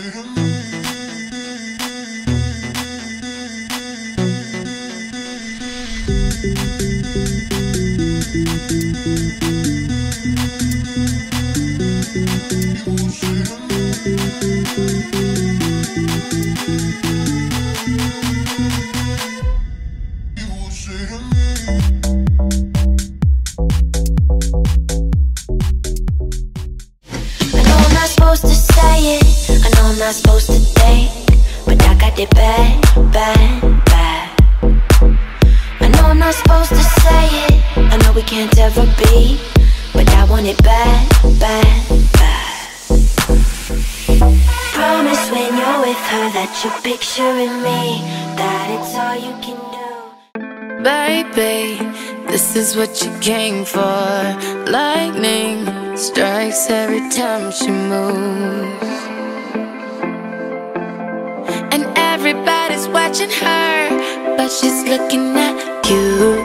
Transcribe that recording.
I'm not supposed to think, but I got it bad, bad, bad. I know I'm not supposed to say it, I know we can't ever be, but I want it bad, bad, bad. Promise when you're with her that you're picturing me, that it's all you can do. Baby, this is what you came for. Lightning strikes every time she moves, and everybody's watching her, but she's looking at you.